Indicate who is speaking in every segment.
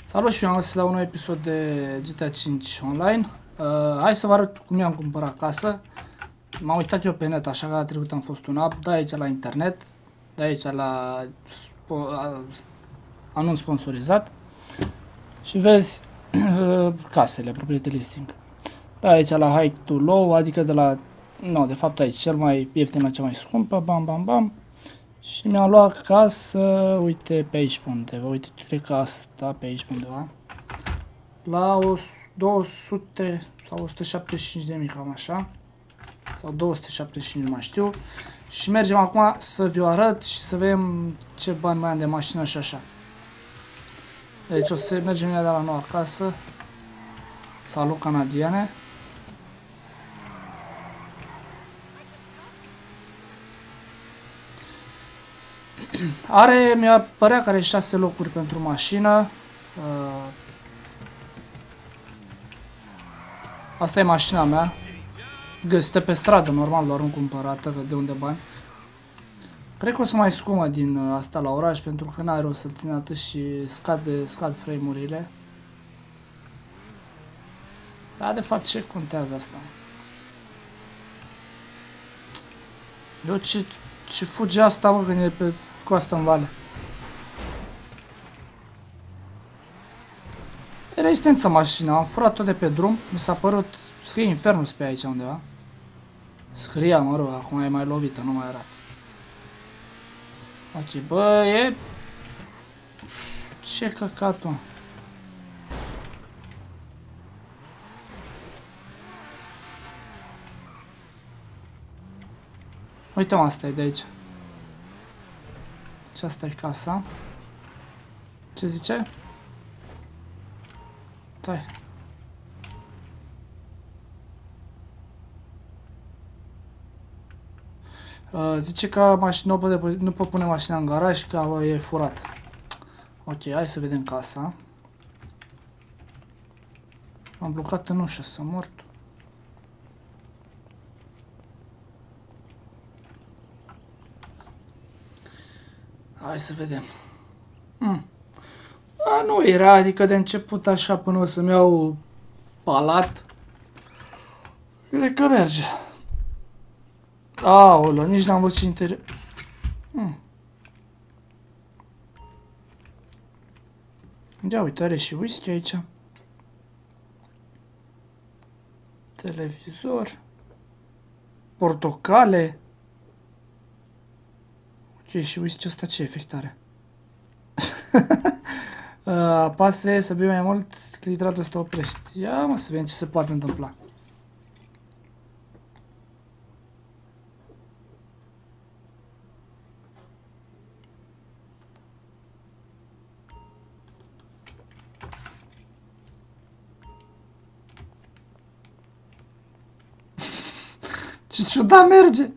Speaker 1: Salut și eu am găsit la un nou episod de GTA 5 Online. Hai să vă arăt cum i-am cumpărat casă. M-am uitat eu pe net, așa că a trebuit am fost un up, de aici la internet, de aici la anunț sponsorizat. Și vezi casele, proprietary listing. De aici la high to low, adică de la, nu, de fapt aici cel mai ieftin la cea mai scumpă, bam bam bam. Și mi-am luat casă, uite pe aici pe undeva, uite, cred că asta pe aici pe undeva. La 200 sau 175 de mii, cam așa. Sau 275, nu mai știu. Și mergem acum să vi-o arăt și să vedem ce bani mai am de mașină și așa. Deci o să mergem de la noua casă. Salut, canadiene. Are, mi-a părea că are 6 locuri pentru mașină. Asta e mașina mea. Găsită pe stradă, normal, doar nu cumpărată, că de unde bani. Cred că o să mai scumă din asta la oraș, pentru că n-are rost să țin atât și scad frame-urile. Dar de fapt ce contează asta? Eu ce fuge asta, mă, când e pe coastă în vale? E rezistență mașina, am furat-o de pe drum, mi s-a părut, scrie Infernus pe aici undeva. Scria, mă rog, acum e mai lovită, nu mai arată. Ok, bă, e... Ce căcatul? Uite-mă, asta e de aici. Deci asta e casa. Ce zice? Stai. Zice că mașina nu pot pune mașina în garaj, că e furat. Ok, hai să vedem casa. Am blocat în ușă, sunt mort. Hai să vedem. Nu era, adică de început așa până o să-mi iau palat. Cred că merge. Aoleu, nici n-am văzut ce interior. Ia uite, are și whisky aici. Televizor. Portocale. Ok, și whisky ăsta ce efect are? Apasă să bei mai mult, clitratul să te oprești. Ia mă, să vedem ce se poate întâmpla. Ce ciudat merge!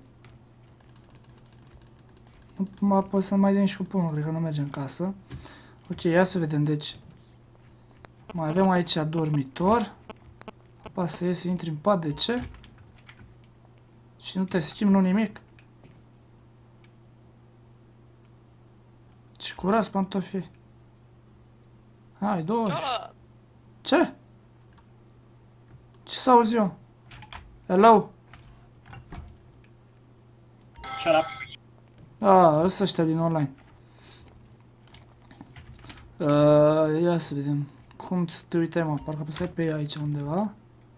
Speaker 1: Nu pot să mai dăm și pupunul, cred că nu merge în casă. Ok, ia să vedem, deci mai avem aici dormitor. Apasă să iei să intri în pat, de ce? Și nu te schimbi, nu nimic. Ce curați pantofii. Hai, 20. Ce? Ce s-a auzit eu? Hello?
Speaker 2: Shut up.
Speaker 1: Ăsta ăștia din online. Ia să vedem. Cum te uitai, mă? Parcă apăsai pe ea aici undeva.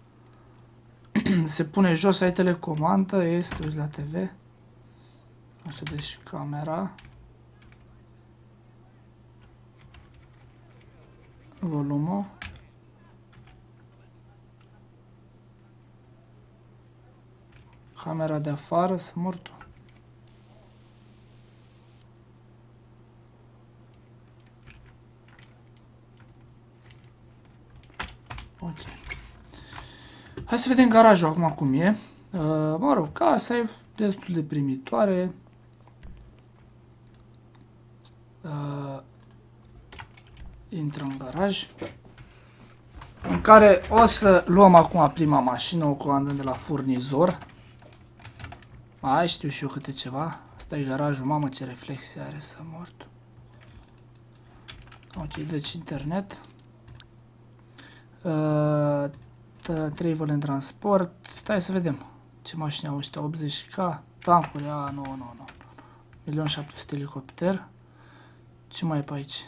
Speaker 1: Se pune jos, ai telecomandă, este, uiți la TV. Așa, deci camera. Volumul. Camera de afară, sunt mortul. Ok. Hai să vedem garajul acum cum e. Mă rog, casa e destul de primitoare. Intră în garaj. În care o să luăm acum prima mașină, o comandăm de la furnizor. Mai știu și eu câte ceva. Asta e garajul, mamă ce reflexie are, să mort. Ok, deci internet. 3 vole în transport. Stai să vedem. Ce mașini au ăștia? 80k. Tancuri. Nu. 1.700.000 elicopter. Ce mai e pe aici?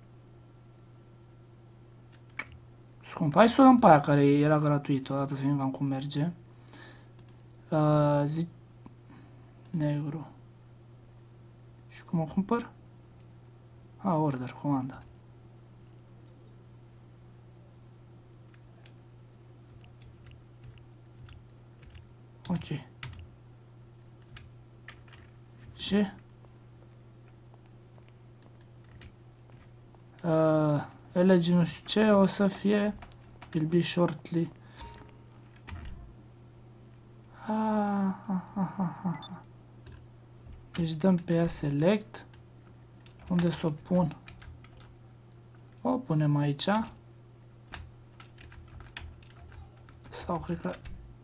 Speaker 1: Scump. Hai să o dăm pe aia care era gratuită. Odată să vedem cam cum merge. Zi... Negru. Și cum o cumpăr? Order, comanda. Ok. Și? Elegi nu știu ce o să fie. Will be shortly. Deci dăm pe ea select. Unde să o pun? O punem aici. Sau cred că...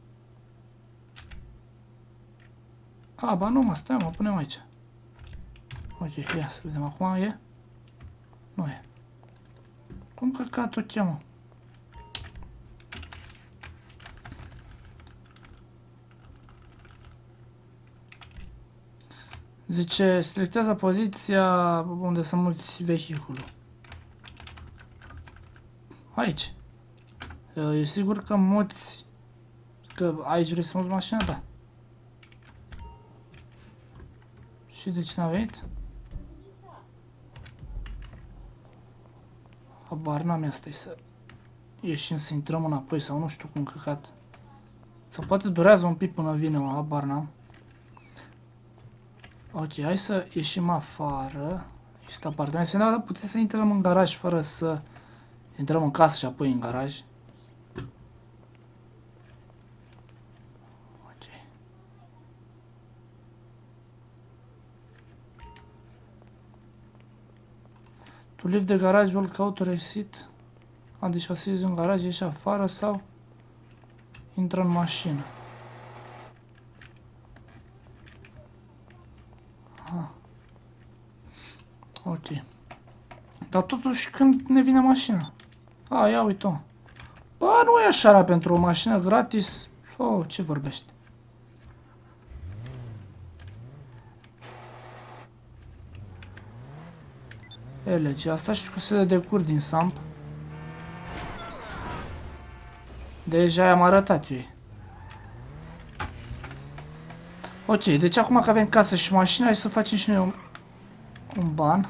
Speaker 1: Ba nu mă, stai mă, punem aici. Ok, ia să vedem acum, e? Nu e. Cum căcat o cheamă? Zice, selectează poziția unde să muți vehiculul. Aici. E sigur că muți... Că aici vrei să muți mașina? Da. Și de ce n-a venit? Habar n-am, asta să ieșim să intrăm înapoi sau nu știu cum căcat. Sau poate durează un pic până vine, habar n-am. Ok, hai să ieșim afară. Există apartamente. Dar putem să intrăm în garaj fără să intrăm în casă și apoi în garaj. Ok. Tu leave de garaj, will auto exit. Deci asezi în garaj, ieși afară sau intră în mașină. Ok. Dar totuși când ne vine mașina? Ia uite-o. Bă, nu e așa pentru o mașină gratis. Ce vorbește? Elege, asta știu că se de cur din samp. Deja i-am arătat eu. Ok, deci acum că avem casă și mașină, hai să facem și noi un ban.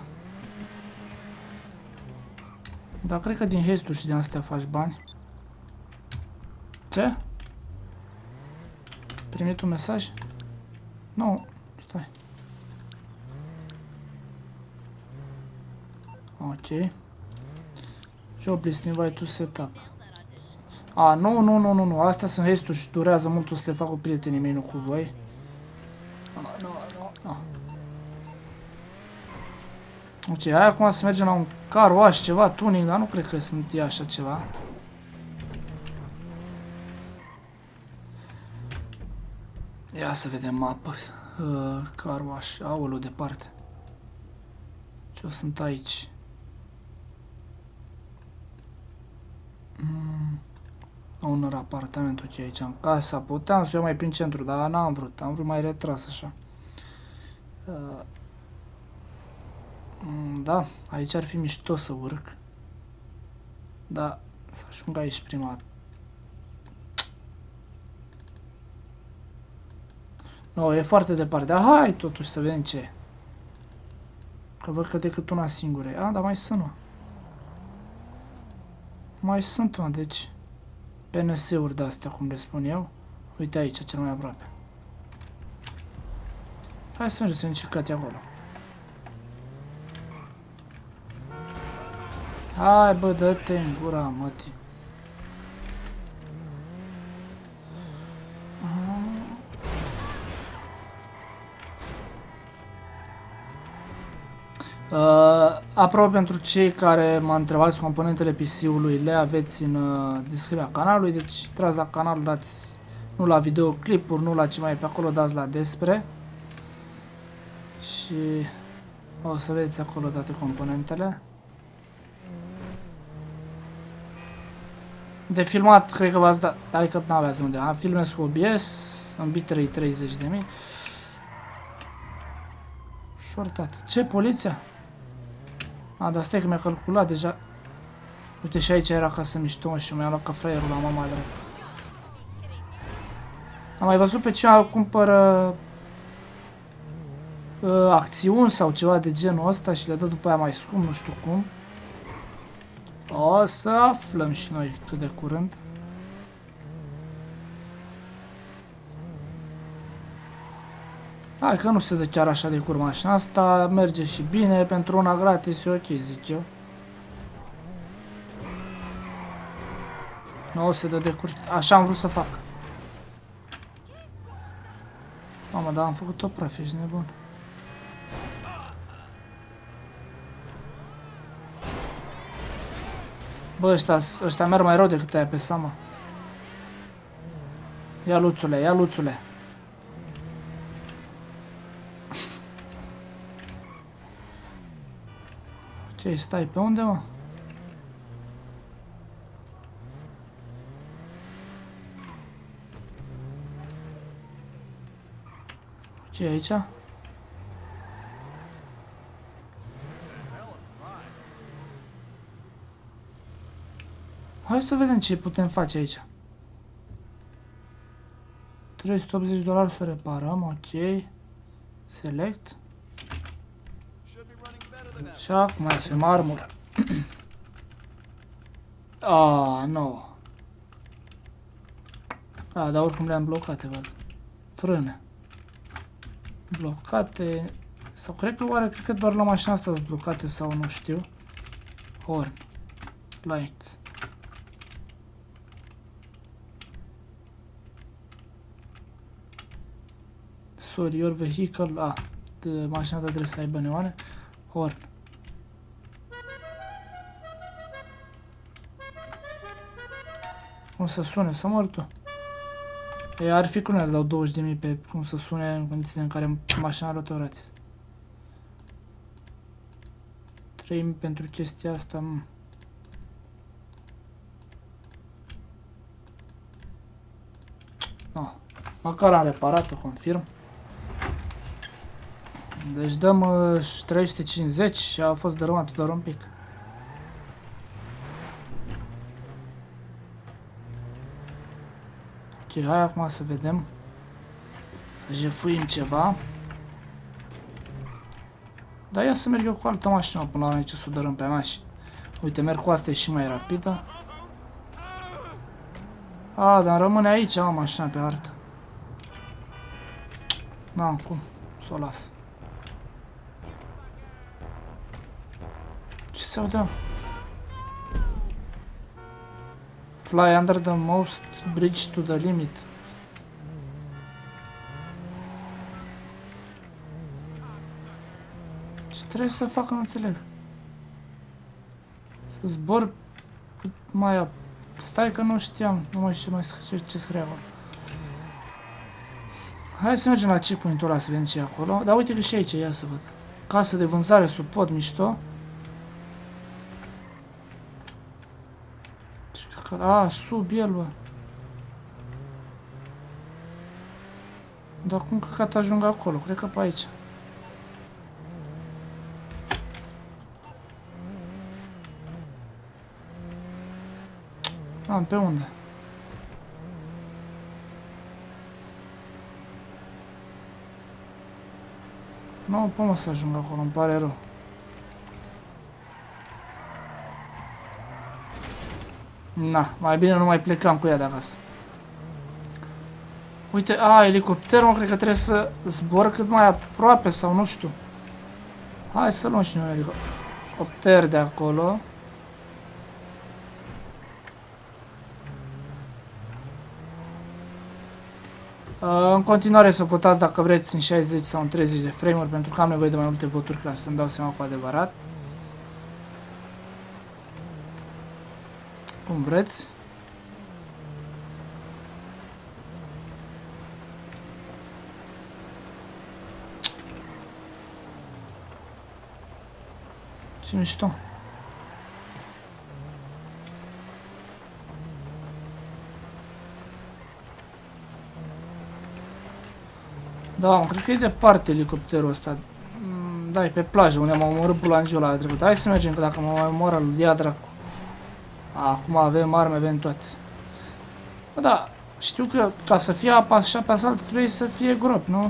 Speaker 1: Dar cred că din hesturi și din astea faci bani. Ce? Primit un mesaj? Nu, stai. Ok. Joblist invite to setup. Nu. Astea sunt hesturi și durează mult, o să le fac cu prietenii mei, nu cu voi. Nu. Ok, hai acum să mergem la un car wash, ceva, tuning, dar nu cred că sunt ea așa ceva. Ia să vedem mapă. Car wash, aoleu, departe. Ce-o sunt aici? Un apartament, ok, aici în casa. Puteam să eu mai prin centru, dar n-am vrut. Am vrut mai retras așa. Da, aici ar fi mișto să urc. Da, să ajung aici prima dată. Nu, e foarte departe. Dar hai totuși să vedem ce e. Că văd că decât una singură e. Dar mai sunt, mă. Mai sunt, mă, deci... PNS-uri de-astea, cum le spun eu. Uite aici, cel mai aproape. Hai să mergem să încercate acolo. Hai, bă, dă-te în gura, mătii. Apropo, pentru cei care mă întrebați componentele PC-ului, le aveți în descrierea canalului, deci intrați la canal, dați nu la videoclipuri, nu la ce mai e pe acolo, dați la despre și o să vedeți acolo toate componentele. De filmat, cred că v-ați dat, adică n-aveați unde. Am filmez cu OBS, în bitrate 30.000. Shortat. Ce, poliția? A, dar stai că mi-a calculat deja. Uite, și aici era casă mișto și mi-a luat ca fraierul la mama drept. Am mai văzut pe cineva cumpără acțiuni sau ceva de genul ăsta și le dă după aia mai scump, nu știu cum. O să aflăm și noi cât de curând. Hai că nu se dă chiar așa de curmă mașina asta, merge și bine, pentru una gratis e ok, zic eu. Nu se dă de curte, așa am vrut să fac. Mamă, dar am făcut tot praf, ești nebun. Bă, ăștia merg mai rău decât aia pe seama. Ia luțule, ia luțule. Ce, stai pe unde, mă? Ce e aici? Hai să vedem ce putem face aici. $380 să reparăm, ok. Select. Și acum mai se marmură. Ah, nu. Ah, dar oricum le-am blocate, văd. Frâne. Blocate. Sau cred că doar la mașina asta sunt blocate sau nu știu. Horn. Lights. Sorry, your vehicle. Ah, mașina ta trebuie să aibă neoane. Horn. Cum să sune, să mor tu. E, ar fi cum să dau 20.000 pe cum să sune în condițiile în care mașina arată gratis. 3.000 pentru chestia asta. No. Măcar am reparat-o, confirm. Deci dăm 350 și a fost dărâmat doar un pic. Ok, hai acum să vedem. Să jefuim ceva. Dar ia să merg eu cu altă mașină până la ce să o dărâm pe mașini. Uite, merg cu asta, e și mai rapidă. A, dar rămâne aici, am mașina pe hartă. N-am cum să o las. Ce se aude? Fly under the most bridge to the limit. Ce trebuie să fac, nu înțeleg. Să zbor cât mai... Stai că nu știam, nu mai știu ce scrie acolo. Hai să mergem la checkpoint-ul ăla să vedem ce e acolo. Dar uite că și aici, ia să văd. Casă de vânzare sub pod, mișto. A, sub el, bă. Dar cum căcat ajung acolo? Cred că pe aici. Am pe unde? Nu pot să ajung acolo, îmi pare rău. Na, mai bine nu mai plecam cu ea de acasă. Uite, a, elicopterul, cred că trebuie să zbor cât mai aproape sau nu știu. Hai să luăm și noi elicopter de acolo. În continuare să votați dacă vreți în 60 sau în 30 de frame-uri, pentru că am nevoie de mai multe voturi ca să-mi dau seama cu adevărat. Cum vreți. Ce mișto. Da, mă, cred că e departe elicopterul ăsta. Da, e pe plajă, unde m-a omorât bulangiul ăla de trecut. Hai să mergem, că dacă mă mai omoră lui dia dracu. Acum avem arme, avem toate. Bă, da, știu că ca să fie apa așa pe asfalt trebuie să fie gropi, nu?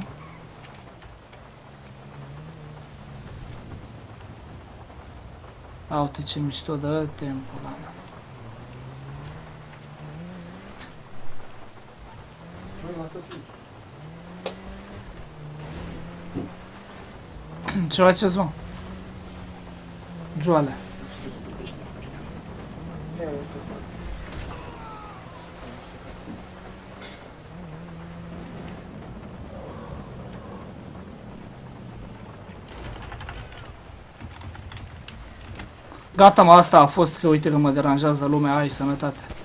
Speaker 1: A, uite ce mișto, dă timpul ăla. Ce faceți, mă? Joale. Gata, mă, asta a fost, că uite că mă deranjează lumea, ai sănătate.